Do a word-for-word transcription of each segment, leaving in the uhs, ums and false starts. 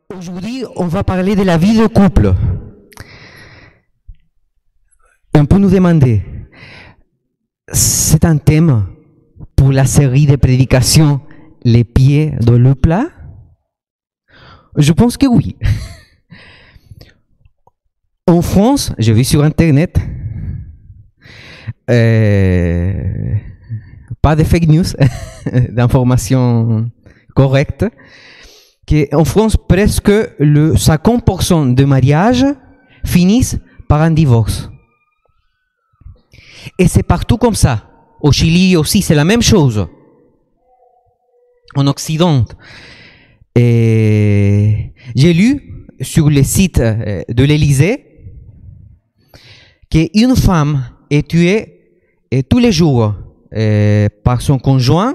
Aujourd'hui, on va parler de la vie de couple. On peut nous demander, c'est un thème pour la série de prédications Les pieds dans le plat? Je pense que oui. En France, j'ai vu sur Internet, euh, pas de fake news, d'informations correctes, qu'en France, presque le cinquante pour cent de mariages finissent par un divorce. Et c'est partout comme ça. Au Chili aussi, c'est la même chose. En Occident. Et j'ai lu sur le site de l'Élysée qu'une femme est tuée et tous les jours euh, par son conjoint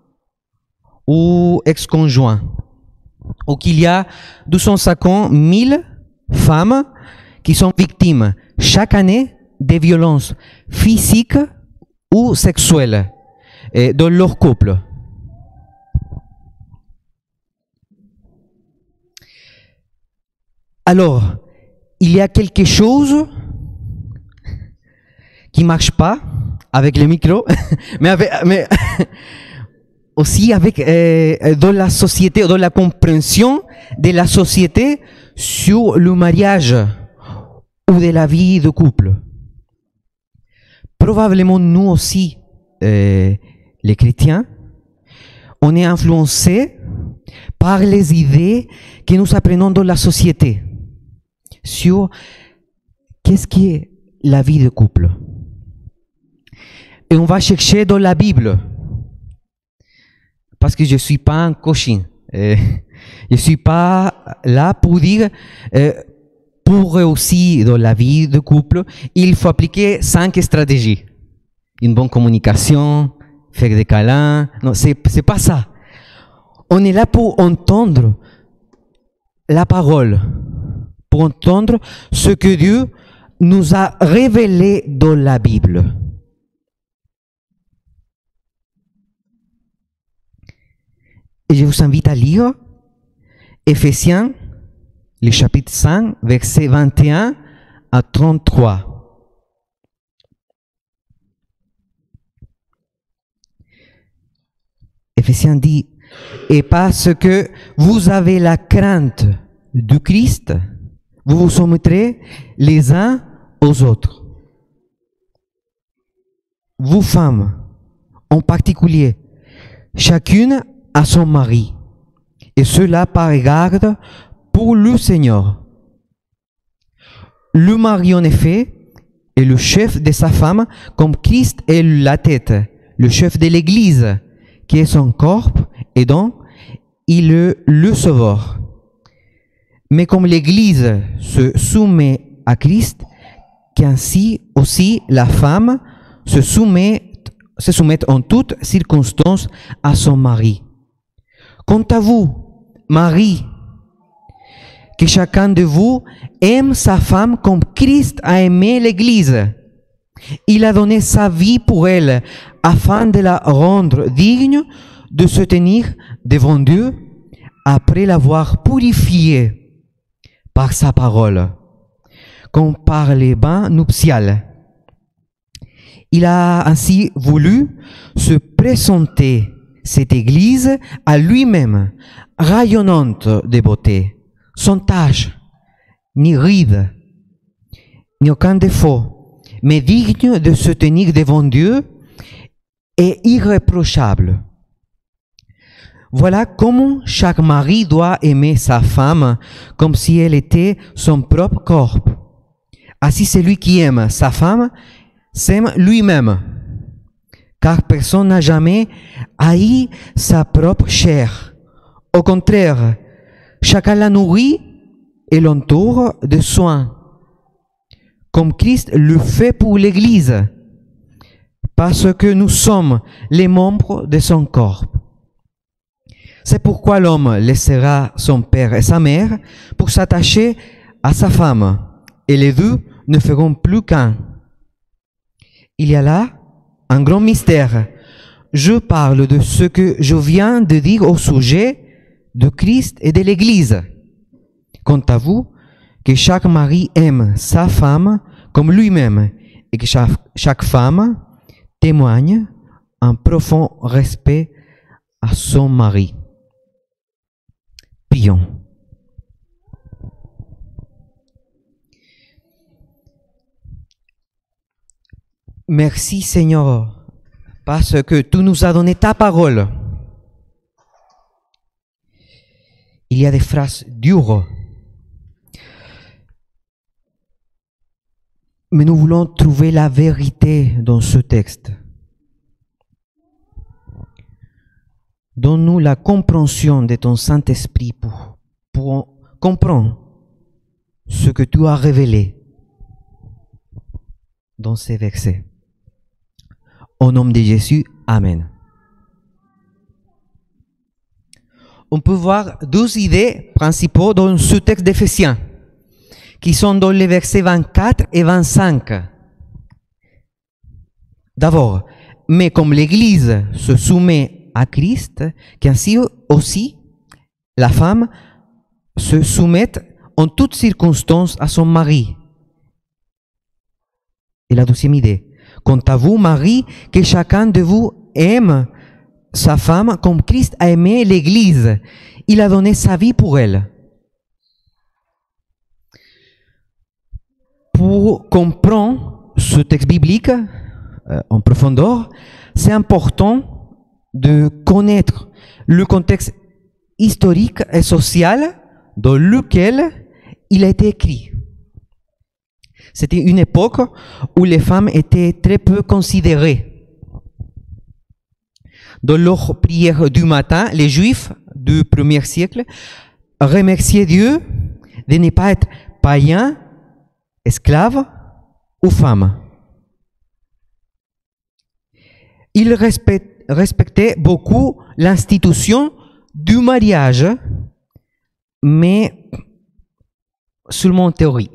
ou ex-conjoint. Ou qu'il y a deux cent cinquante mille femmes qui sont victimes chaque année des violences physiques ou sexuelles euh, dans leur couple. Alors, il y a quelque chose qui ne marche pas avec le micro, mais, avec, mais aussi avec, euh, dans la société, dans la compréhension de la société sur le mariage ou de la vie de couple. Probablement nous aussi, euh, les chrétiens, on est influencés par les idées que nous apprenons dans la société sur qu'est-ce qui est la vie de couple. Et on va chercher dans la Bible, parce que je ne suis pas un cochon. Euh, je ne suis pas là pour dire, euh, pour réussir dans la vie de couple, il faut appliquer cinq stratégies. Une bonne communication, faire des câlins. Non, ce n'est pas ça. On est là pour entendre la parole, pour entendre ce que Dieu nous a révélé dans la Bible. Et je vous invite à lire Éphésiens, le chapitre cinq, versets vingt et un à trente-trois. Éphésiens dit, et parce que vous avez la crainte du Christ, vous vous soumettrez les uns aux autres. Vous femmes, en particulier, chacune à son mari, et cela par égard pour le Seigneur. Le mari, en effet, est le chef de sa femme, comme Christ est la tête, le chef de l'Église, qui est son corps, et donc il est le sauveur. Mais comme l'Église se soumet à Christ, qu'ainsi aussi la femme se soumet, se soumet en toutes circonstances à son mari. Quant à vous, Marie, que chacun de vous aime sa femme comme Christ a aimé l'Église. Il a donné sa vie pour elle, afin de la rendre digne de se tenir devant Dieu, après l'avoir purifiée par sa parole, comme par les bains nuptiaux. Il a ainsi voulu se présenter cette Église à lui-même, rayonnante de beauté, sans tache, ni ride, ni aucun défaut, mais digne de se tenir devant Dieu et irréprochable. Voilà comment chaque mari doit aimer sa femme comme si elle était son propre corps. Ainsi, celui qui aime sa femme s'aime lui-même, car personne n'a jamais haï sa propre chair. Au contraire, chacun la nourrit et l'entoure de soins, comme Christ le fait pour l'Église, parce que nous sommes les membres de son corps. C'est pourquoi l'homme laissera son père et sa mère pour s'attacher à sa femme, et les deux ne feront plus qu'un. Il y a là un grand mystère. Je parle de ce que je viens de dire au sujet de Christ et de l'Église. Quant à vous, que chaque mari aime sa femme comme lui-même et que chaque, chaque femme témoigne un profond respect à son mari. Prions. Merci Seigneur, parce que tu nous as donné ta parole. Il y a des phrases dures, mais nous voulons trouver la vérité dans ce texte. Donne-nous la compréhension de ton Saint-Esprit pour, pour comprendre ce que tu as révélé dans ces versets. Au nom de Jésus, Amen. On peut voir deux idées principales dans ce texte d'Éphésiens, qui sont dans les versets vingt-quatre et vingt-cinq. D'abord, mais comme l'Église se soumet à Christ, qu'ainsi aussi la femme se soumette en toutes circonstances à son mari. Et la deuxième idée, quant à vous, Marie, que chacun de vous aime sa femme comme Christ a aimé l'Église. Il a donné sa vie pour elle. Pour comprendre ce texte biblique euh, en profondeur, c'est important de connaître le contexte historique et social dans lequel il a été écrit. C'était une époque où les femmes étaient très peu considérées. Dans leur prière du matin, les Juifs du premier siècle remerciaient Dieu de ne pas être païens, esclaves ou femmes. Ils respectaient beaucoup l'institution du mariage, mais seulement en théorie.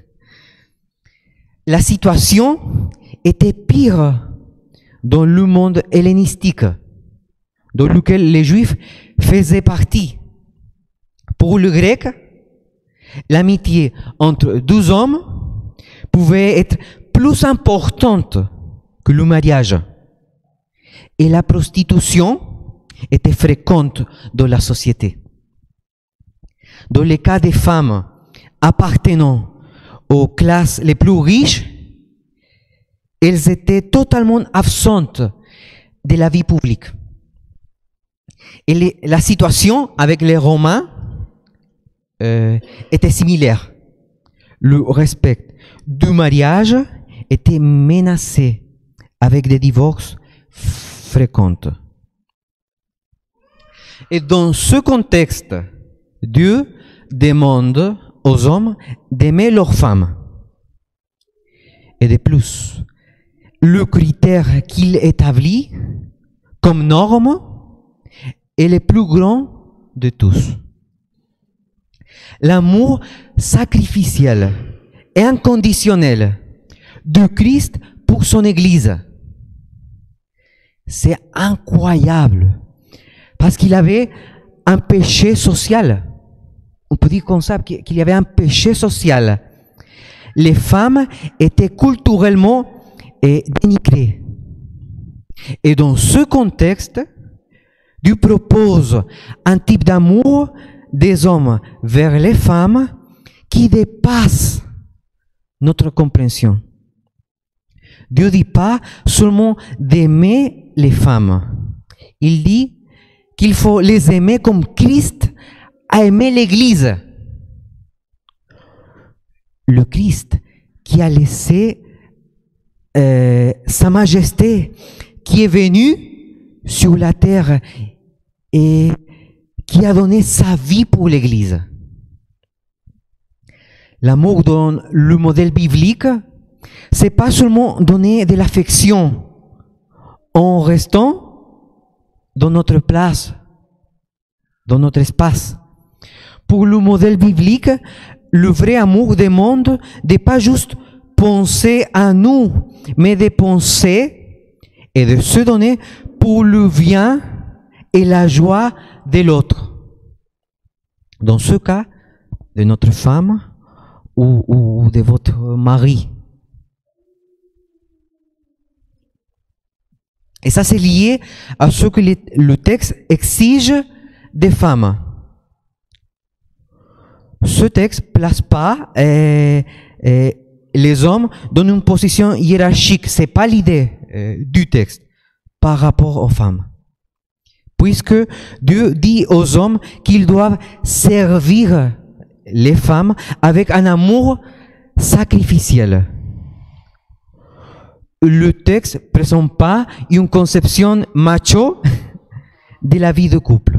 La situation était pire dans le monde hellénistique, dans lequel les Juifs faisaient partie. Pour le grec, l'amitié entre deux hommes pouvait être plus importante que le mariage. Et la prostitution était fréquente dans la société. Dans les cas des femmes appartenant aux classes les plus riches, elles étaient totalement absentes de la vie publique. Et les, la situation avec les Romains euh, était similaire. Le respect du mariage était menacé avec des divorces fréquents. Et dans ce contexte, Dieu demande aux hommes d'aimer leurs femmes. Et de plus, le critère qu'il établit comme norme est le plus grand de tous. L'amour sacrificiel et inconditionnel de Christ pour son Église. C'est incroyable parce qu'il avait un péché social. On peut dire comme ça qu'il y avait un péché social. Les femmes étaient culturellement dénigrées. Et dans ce contexte, Dieu propose un type d'amour des hommes vers les femmes qui dépasse notre compréhension. Dieu ne dit pas seulement d'aimer les femmes. Il dit qu'il faut les aimer comme Christ a aimé l'Église. Le Christ qui a laissé euh, sa majesté, qui est venu sur la terre et qui a donné sa vie pour l'Église. L'amour dans le modèle biblique, c'est pas seulement donner de l'affection en restant dans notre place, dans notre espace. Pour le modèle biblique, le vrai amour demande de pas juste penser à nous, mais de penser et de se donner pour le bien et la joie de l'autre. Dans ce cas, de notre femme ou, ou de votre mari. Et ça, c'est lié à ce que les, le texte exige des femmes. Ce texte ne place pas euh, euh, les hommes dans une position hiérarchique. Ce n'est pas l'idée euh, du texte par rapport aux femmes. Puisque Dieu dit aux hommes qu'ils doivent servir les femmes avec un amour sacrificiel. Le texte ne présente pas une conception macho de la vie de couple.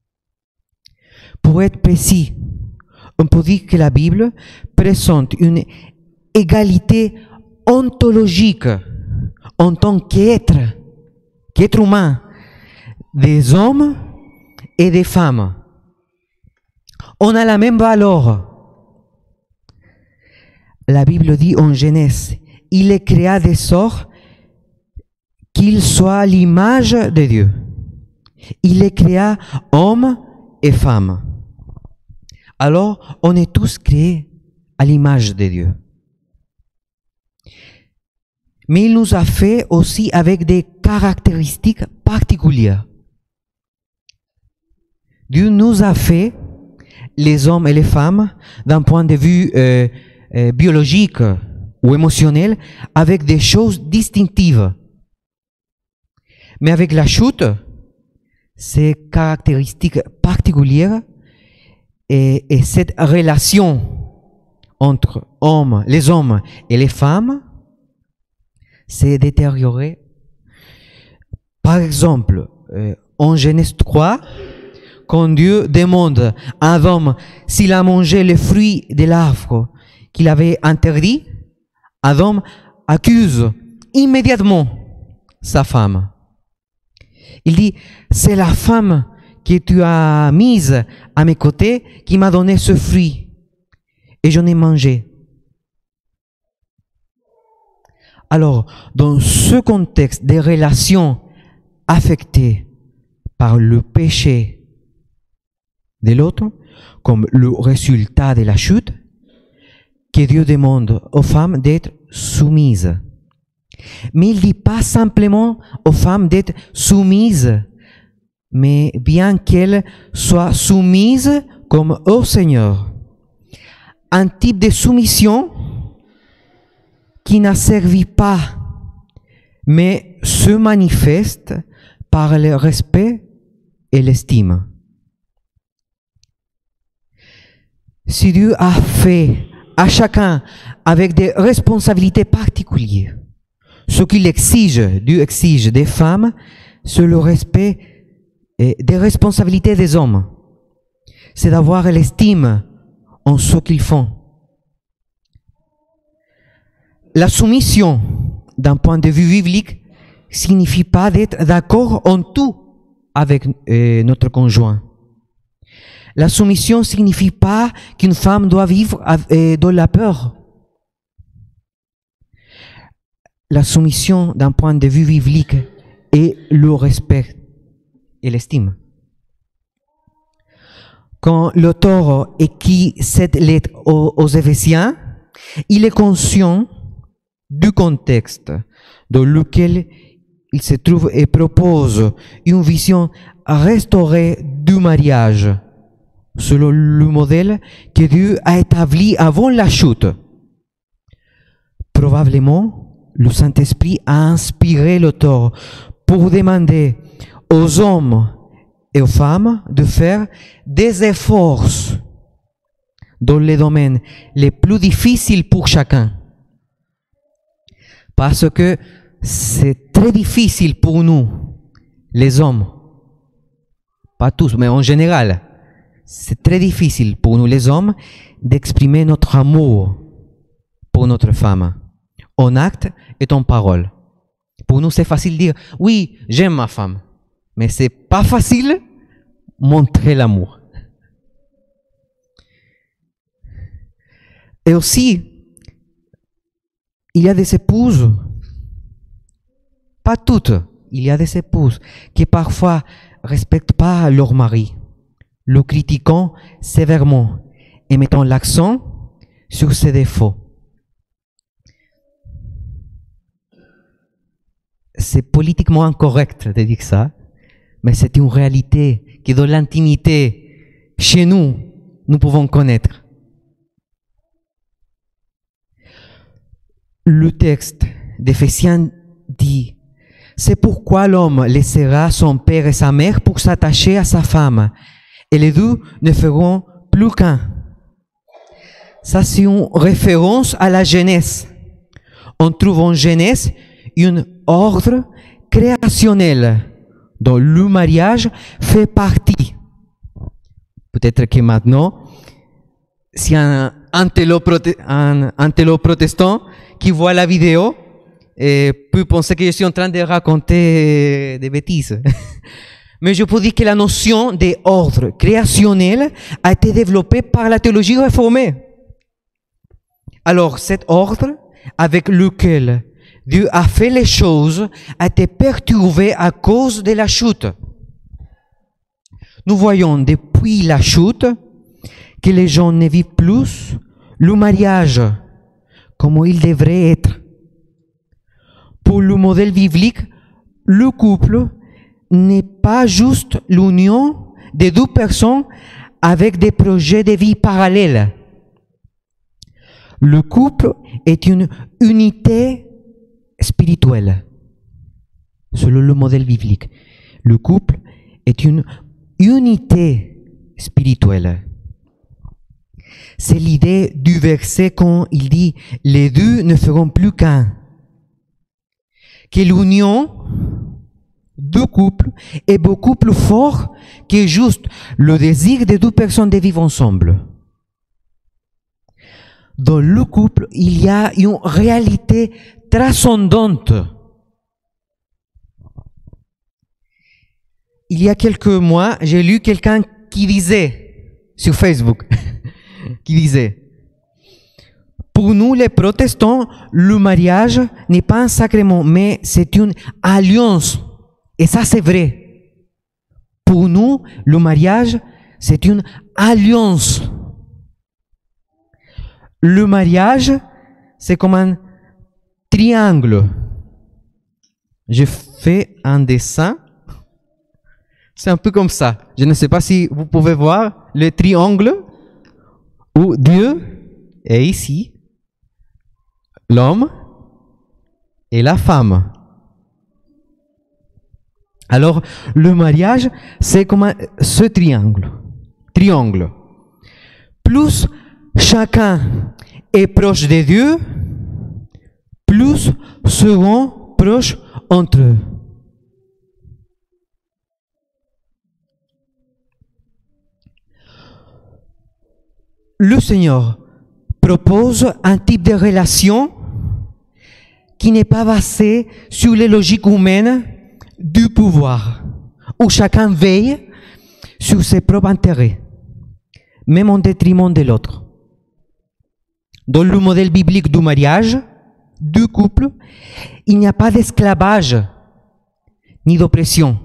Pour être précis, on peut dire que la Bible présente une égalité ontologique en tant qu'être, qu'être humain, des hommes et des femmes. On a la même valeur. La Bible dit en Genèse, il les créa de sorte qu'ils soient l'image de Dieu. Il les créa hommes et femmes. Alors, on est tous créés à l'image de Dieu. Mais il nous a fait aussi avec des caractéristiques particulières. Dieu nous a fait, les hommes et les femmes, d'un point de vue euh, euh, biologique ou émotionnel, avec des choses distinctives. Mais avec la chute, ces caractéristiques particulières et, et cette relation entre hommes, les hommes et les femmes s'est détériorée. Par exemple, euh, en Genèse trois, quand Dieu demande à Adam s'il a mangé les fruits de l'arbre qu'il avait interdit, Adam accuse immédiatement sa femme. Il dit, c'est la femme que tu as mise à mes côtés qui m'a donné ce fruit et j'en ai mangé. Alors, dans ce contexte des relations affectées par le péché de l'autre, comme le résultat de la chute, que Dieu demande aux femmes d'être soumises. Mais il ne dit pas simplement aux femmes d'être soumises, mais bien qu'elles soient soumises comme au Seigneur. Un type de soumission qui n'a servi pas, mais se manifeste par le respect et l'estime. Si Dieu a fait à chacun avec des responsabilités particulières, ce qu'il exige, Dieu exige des femmes, c'est le respect des responsabilités des hommes. C'est d'avoir l'estime en ce qu'ils font. La soumission, d'un point de vue biblique, signifie pas d'être d'accord en tout avec euh, notre conjoint. La soumission ne signifie pas qu'une femme doit vivre euh, dans la peur. La soumission, d'un point de vue biblique, est le respect et l'estime. Quand l'auteur écrit cette lettre aux, aux Éphésiens, il est conscient du contexte dans lequel il se trouve et propose une vision restaurée du mariage selon le modèle que Dieu a établi avant la chute. Probablement, le Saint-Esprit a inspiré l'auteur pour demander aux hommes et aux femmes de faire des efforts dans les domaines les plus difficiles pour chacun. Parce que c'est très difficile pour nous, les hommes, pas tous, mais en général, c'est très difficile pour nous, les hommes, d'exprimer notre amour pour notre femme, en acte et en parole. Pour nous, c'est facile de dire, oui, j'aime ma femme, mais c'est pas facile montrer l'amour. Et aussi, il y a des épouses, pas toutes, il y a des épouses qui parfois ne respectent pas leur mari, le critiquant sévèrement et mettons l'accent sur ses défauts. C'est politiquement incorrect de dire ça, mais c'est une réalité que dans l'intimité, chez nous, nous pouvons connaître. Le texte d'Éphésiens dit: c'est pourquoi l'homme laissera son père et sa mère pour s'attacher à sa femme, et les deux ne feront plus qu'un. Ça, c'est une référence à la Genèse. On trouve en Genèse un ordre créationnel dont le mariage fait partie. Peut-être que maintenant, si un intello protestant qui voit la vidéo et peut penser que je suis en train de raconter des bêtises. Mais je peux dire que la notion d'ordre créationnel a été développée par la théologie réformée. Alors, cet ordre avec lequel Dieu a fait les choses a été perturbé à cause de la chute. Nous voyons depuis la chute que les gens ne vivent plus le mariage comme il devrait être. Pour le modèle biblique, le couple n'est pas juste l'union de deux personnes avec des projets de vie parallèles. Le couple est une unité spirituelle, selon le modèle biblique. Le couple est une unité spirituelle. C'est l'idée du verset quand il dit « les deux ne feront plus qu'un ». Que l'union de couple est beaucoup plus forte que juste le désir de deux personnes de vivre ensemble. Dans le couple, il y a une réalité transcendante. Il y a quelques mois, j'ai lu quelqu'un qui disait sur Facebook, qui disait: pour nous les protestants, le mariage n'est pas un sacrement, mais c'est une alliance. Et ça c'est vrai. Pour nous, le mariage, c'est une alliance. Le mariage, c'est comme un triangle. Je fais un dessin. C'est un peu comme ça. Je ne sais pas si vous pouvez voir le triangle où Dieu est ici, l'homme et la femme. Alors, le mariage, c'est comme un, ce triangle. Triangle. Plus chacun est proche de Dieu, plus seront proches entre eux. Le Seigneur propose un type de relation qui n'est pas basé sur les logiques humaines du pouvoir, où chacun veille sur ses propres intérêts, même en détriment de l'autre. Dans le modèle biblique du mariage, du couple, il n'y a pas d'esclavage ni d'oppression,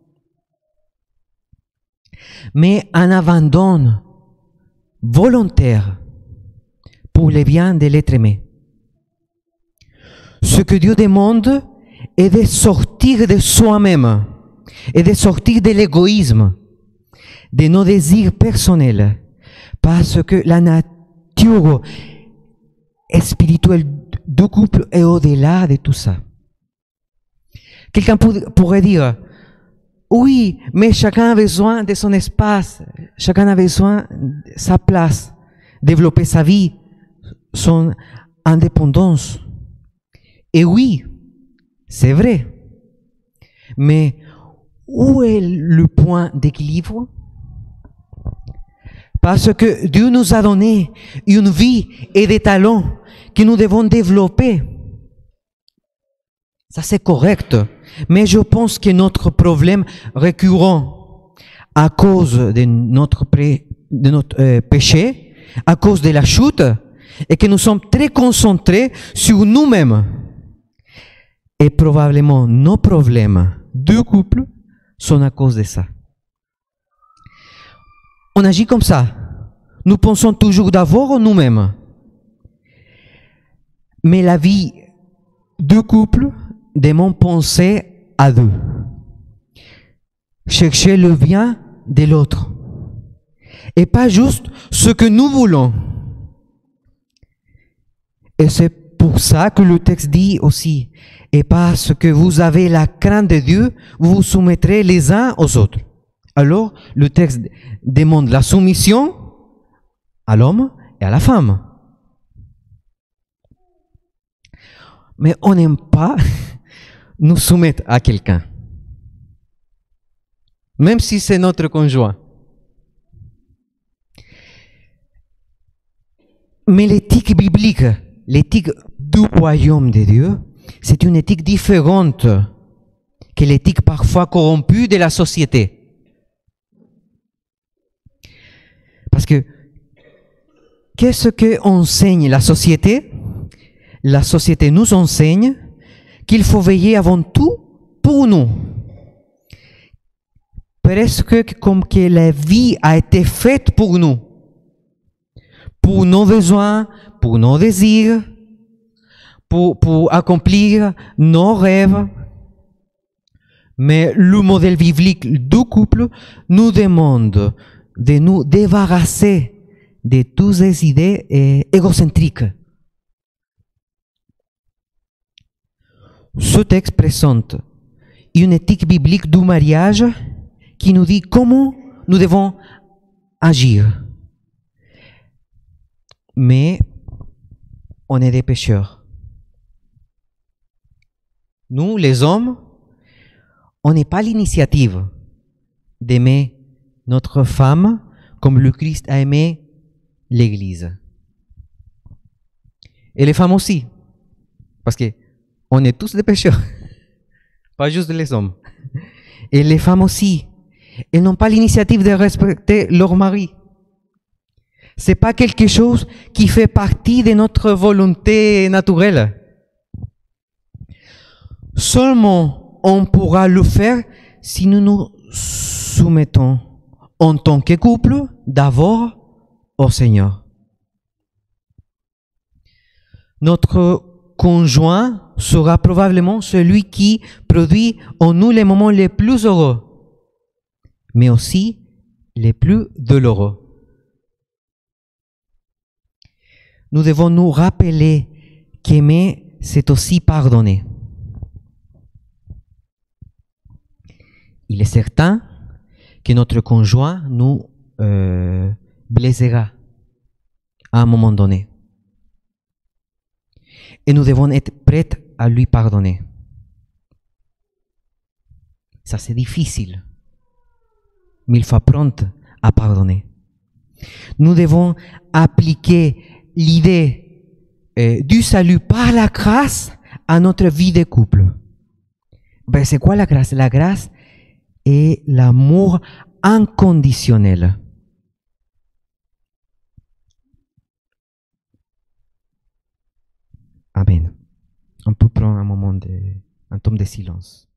mais un abandon volontaire pour le bien de l'être aimé. Ce que Dieu demande est de sortir de soi-même et de sortir de l'égoïsme, de nos désirs personnels, parce que la nature spirituelle du couple est au-delà de tout ça. Quelqu'un pourrait dire: oui, mais chacun a besoin de son espace, chacun a besoin de sa place, développer sa vie, son indépendance. Et oui, c'est vrai. Mais où est le point d'équilibre? Parce que Dieu nous a donné une vie et des talents que nous devons développer. Ça c'est correct. Mais je pense que notre problème récurrent à cause de notre, pré, de notre euh, péché, à cause de la chute, est que nous sommes très concentrés sur nous-mêmes. Et probablement nos problèmes de couple sont à cause de ça. On agit comme ça. nous pensons toujours d'abord en nous-mêmes. Mais la vie de couple demande penser à deux. Chercher le bien de l'autre. Et pas juste ce que nous voulons. Et c'est pour ça que le texte dit aussi, et parce que vous avez la crainte de Dieu, vous vous soumettrez les uns aux autres. Alors, le texte demande la soumission à l'homme et à la femme. Mais on n'aime pas nous soumettre à quelqu'un. Même si c'est notre conjoint. Mais l'éthique biblique, l'éthique du royaume de Dieu, c'est une éthique différente que l'éthique parfois corrompue de la société. Parce que, qu'est-ce qu'enseigne la société? La société nous enseigne qu'il faut veiller avant tout pour nous. Presque comme que la vie a été faite pour nous. Pour nos besoins, pour nos désirs, pour, pour accomplir nos rêves. Mais le modèle biblique du couple nous demande de nous débarrasser de toutes ces idées eh, égocentriques. Ce texte présente une éthique biblique du mariage qui nous dit comment nous devons agir. Mais on est des pécheurs. Nous, les hommes, on n'est pas l'initiative d'aimer notre femme comme le Christ a aimé l'Église. Et les femmes aussi. Parce que on est tous des pécheurs. Pas juste les hommes. Et les femmes aussi. Elles n'ont pas l'initiative de respecter leur mari. C'est pas quelque chose qui fait partie de notre volonté naturelle. Seulement, on pourra le faire si nous nous soumettons en tant que couple d'abord au Seigneur. Notre conjoint sera probablement celui qui produit en nous les moments les plus heureux, mais aussi les plus douloureux. Nous devons nous rappeler qu'aimer, c'est aussi pardonner. Il est certain que notre conjoint nous euh, blessera à un moment donné. Et nous devons être prêts à lui pardonner. Ça, c'est difficile. Mais il faut apprendre à pardonner. Nous devons appliquer l'idée euh, du salut par la grâce à notre vie de couple. Ben, c'est quoi la grâce? La grâce est l'amour inconditionnel. Amen. On peut prendre un moment de, un temps de silence.